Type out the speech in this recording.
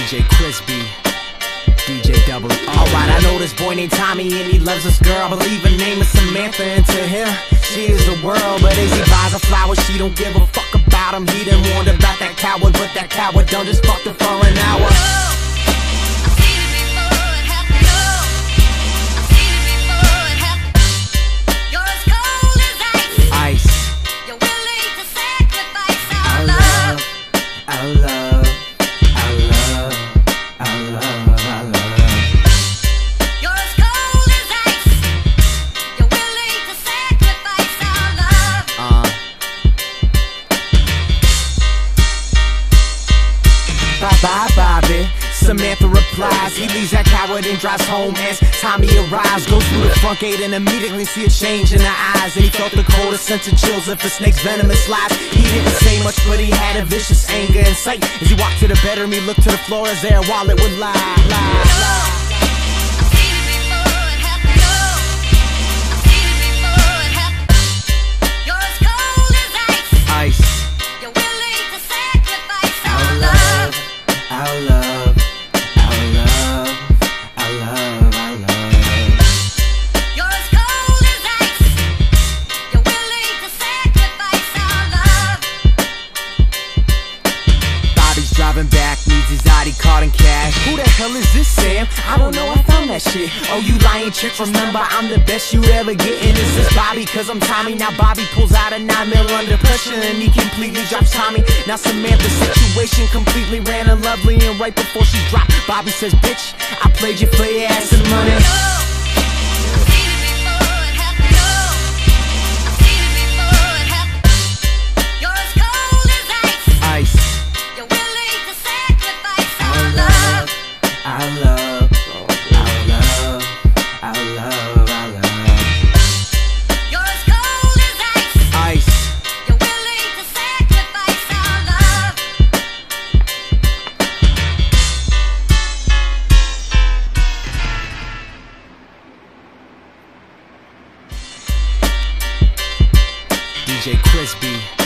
DJ Crispy, DJ Double O. Alright, I know this boy named Tommy and he loves this girl. I believe her name is Samantha, and to him, she is the world. But as he buys her flowers, she don't give a fuck about him. He done warned about that coward, but that coward done just fucked her for an hour. Bye, Bobby. Samantha replies. He leaves that coward and drives home as Tommy arrives. Goes through the front gate and immediately see a change in her eyes. And he felt the coldest sense of chills if a snake's venomous lies. He didn't say much, but he had a vicious anger in sight. As he walked to the bedroom, he looked to the floor as their wallet would lie. Driving back, needs his ID card and cash. Who the hell is this, Sam? I don't know, I found that shit. Oh, you lying chick, remember I'm the best you ever get. And this is Bobby, cause I'm Tommy. Now Bobby pulls out a 9mm under pressure and he completely drops Tommy. Now Samantha's situation completely ran unlovely, and right before she dropped, Bobby says, bitch, I played you for your ass and money. DJ Crispy.